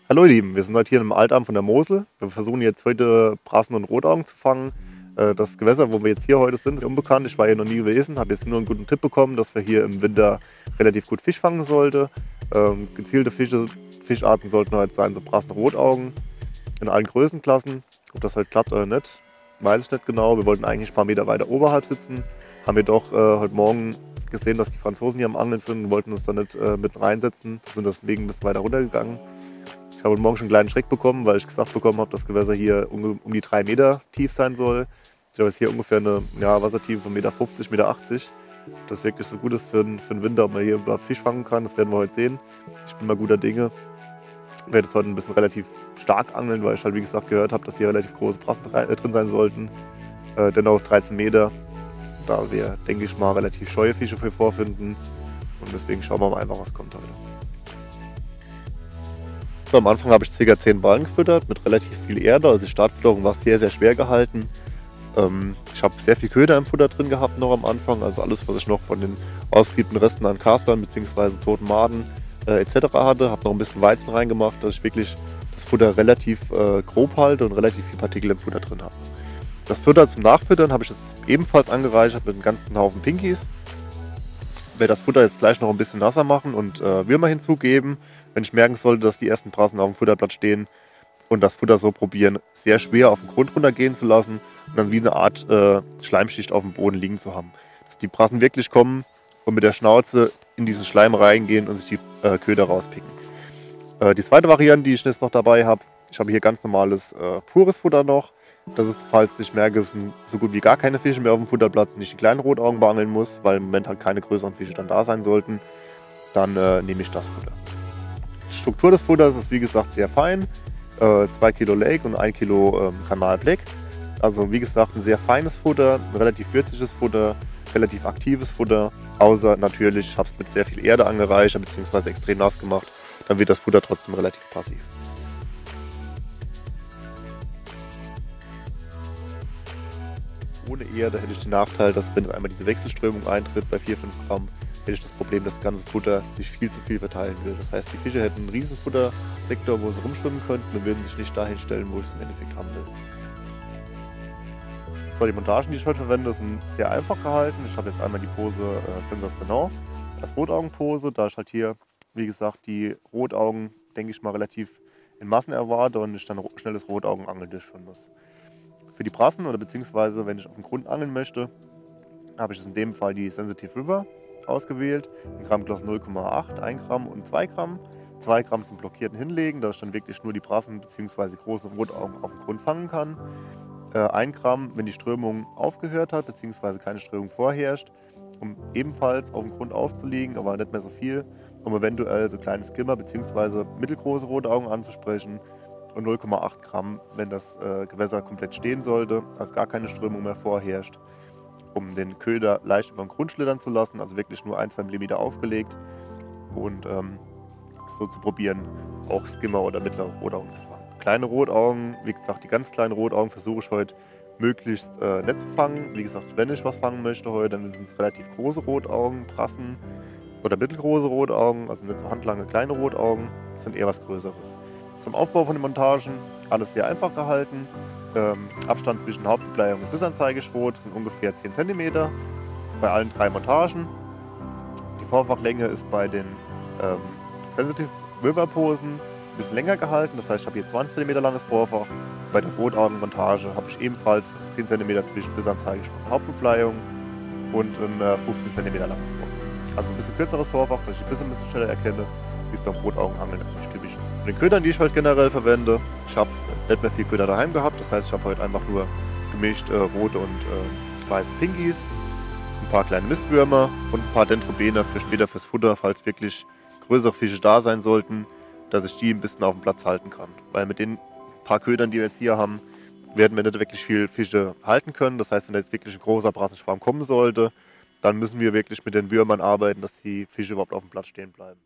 Hallo ihr Lieben, wir sind heute hier im Altarm von der Mosel. Wir versuchen jetzt heute Brassen und Rotaugen zu fangen. Das Gewässer, wo wir jetzt hier heute sind, ist unbekannt. Ich war hier noch nie gewesen, habe jetzt nur einen guten Tipp bekommen, dass wir hier im Winter relativ gut Fisch fangen sollten. Gezielte Fischarten sollten heute sein, so Brassen, Rotaugen in allen Größenklassen. Ob das heute klappt oder nicht, weiß ich nicht genau. Wir wollten eigentlich ein paar Meter weiter oberhalb sitzen, haben jedoch heute Morgen gesehen, dass die Franzosen hier am Angeln sind und wollten uns da nicht mit reinsetzen, sind deswegen ein bisschen weiter runtergegangen. Ich habe heute Morgen schon einen kleinen Schreck bekommen, weil ich gesagt bekommen habe, dass das Gewässer hier um die 3 Meter tief sein soll. Ich habe jetzt hier ungefähr eine Wassertiefe von 1,50 Meter, 1,80 Meter. Ob das wirklich so gut ist für den Winter, ob man hier überhaupt Fisch fangen kann, das werden wir heute sehen. Ich bin mal guter Dinge. Ich werde jetzt heute ein bisschen relativ stark angeln, weil ich halt wie gesagt gehört habe, dass hier relativ große Brassen drin sein sollten. Dennoch 13 Meter, da wir, denke ich mal, relativ scheue Fische für vorfinden. Und deswegen schauen wir mal einfach, was kommt heute. So, am Anfang habe ich ca. 10 Ballen gefüttert mit relativ viel Erde, also die Startfütterung war sehr, sehr schwer gehalten. Ich habe sehr viel Köder im Futter drin gehabt noch am Anfang, also alles, was ich noch von den ausgeliebten Resten an Castern bzw. toten Maden etc. hatte. Habe noch ein bisschen Weizen reingemacht, dass ich wirklich das Futter relativ grob halte und relativ viel Partikel im Futter drin habe. Das Futter zum Nachfüttern habe ich jetzt ebenfalls angereichert mit einem ganzen Haufen Pinkies. Ich werde das Futter jetzt gleich noch ein bisschen nasser machen und Würmer hinzugeben, wenn ich merken sollte, dass die ersten Brassen auf dem Futterblatt stehen, und das Futter so probieren, sehr schwer auf den Grund runtergehen zu lassen und dann wie eine Art Schleimschicht auf dem Boden liegen zu haben. Dass die Brassen wirklich kommen und mit der Schnauze in diesen Schleim reingehen und sich die Köder rauspicken. Die zweite Variante, die ich jetzt noch dabei habe, ich habe hier ganz normales pures Futter noch. Das ist, falls ich merke, es sind so gut wie gar keine Fische mehr auf dem Futterplatz, nicht die kleinen Rotaugen beangeln muss, weil im Moment halt keine größeren Fische dann da sein sollten, dann nehme ich das Futter. Die Struktur des Futters ist wie gesagt sehr fein. 2 Kilo Lake und 1 Kilo Kanal Black. Also wie gesagt ein sehr feines Futter, ein relativ würziges Futter, relativ aktives Futter. Außer natürlich, ich habe es mit sehr viel Erde angereichert bzw. extrem nass gemacht. Dann wird das Futter trotzdem relativ passiv. Ohne Erde hätte ich den Nachteil, dass wenn einmal diese Wechselströmung eintritt bei 4-5 Gramm, hätte ich das Problem, dass das ganze Futter sich viel zu viel verteilen würde. Das heißt, die Fische hätten einen riesen Futtersektor, wo sie rumschwimmen könnten und würden sich nicht dahin stellen, wo ich es im Endeffekt haben will. So, die Montagen, die ich heute verwende, sind sehr einfach gehalten. Ich habe jetzt einmal die Pose Sensors genau als Rotaugenpose, da ich halt hier, wie gesagt, die Rotaugen, denke ich mal, relativ in Massen erwarte und ich dann schnelles Rotaugenangeln durchführen muss. Für die Brassen oder beziehungsweise wenn ich auf dem Grund angeln möchte, habe ich in dem Fall die Sensitive River ausgewählt. In Grammklasse 0,8, 1 Gramm und 2 Gramm. 2 Gramm zum blockierten Hinlegen, dass ich dann wirklich nur die Brassen bzw. großen Rotaugen auf dem Grund fangen kann. 1 Gramm, wenn die Strömung aufgehört hat bzw. keine Strömung vorherrscht, um ebenfalls auf dem Grund aufzulegen, aber nicht mehr so viel, um eventuell so kleine Skimmer bzw. mittelgroße Rotaugen anzusprechen. Und 0,8 Gramm, wenn das Gewässer komplett stehen sollte, also gar keine Strömung mehr vorherrscht, um den Köder leicht über den Grund schlittern zu lassen, also wirklich nur 1-2 mm aufgelegt und so zu probieren, auch Skimmer oder mittlere Rotaugen zu fangen. Kleine Rotaugen, wie gesagt, die ganz kleinen Rotaugen versuche ich heute möglichst nicht zu fangen. Wie gesagt, wenn ich was fangen möchte heute, dann sind es relativ große Rotaugen, Brassen oder mittelgroße Rotaugen, also nicht so handlange kleine Rotaugen, das sind eher was Größeres. Zum Aufbau von den Montagen, alles sehr einfach gehalten. Abstand zwischen Hauptbebleiung und Bissanzeigeschrot sind ungefähr 10 cm bei allen 3 Montagen. Die Vorfachlänge ist bei den Sensitive River Posen ein bisschen länger gehalten, das heißt, ich habe hier 20 cm langes Vorfach. Bei der Rotaugenmontage habe ich ebenfalls 10 cm zwischen Bissanzeigeschrot und Hauptbebleiung und ein 15 cm langes Vorfach. Also ein bisschen kürzeres Vorfach, dass ich die Bisse ein bisschen schneller erkenne, wie es beim Rotaugenangeln natürlich typisch ist. Von den Ködern, die ich heute generell verwende, ich habe nicht mehr viel Köder daheim gehabt, das heißt, ich habe heute einfach nur gemischt rote und weiße Pinkies, ein paar kleine Mistwürmer und ein paar Dendrobena für später fürs Futter, falls wirklich größere Fische da sein sollten, dass ich die ein bisschen auf dem Platz halten kann. Weil mit den paar Ködern, die wir jetzt hier haben, werden wir nicht wirklich viel Fische halten können. Das heißt, wenn da jetzt wirklich ein großer Brassenschwarm kommen sollte, dann müssen wir wirklich mit den Würmern arbeiten, dass die Fische überhaupt auf dem Platz stehen bleiben.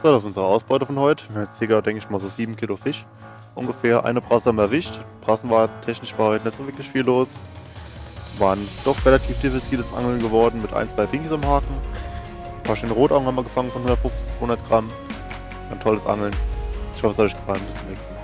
So, das ist unsere Ausbeute von heute. Wir haben jetzt hier, denke ich mal, so 7 Kilo Fisch. Ungefähr eine Brasse haben wir erwischt. Brassen war technisch heute nicht so wirklich viel los. Waren doch relativ diffiziles Angeln geworden mit 1, 2 Pinkies am Haken. Ein paar schöne Rotaugen haben wir gefangen von 150 bis 200 Gramm. Ein tolles Angeln. Ich hoffe, es hat euch gefallen. Bis zum nächsten Mal.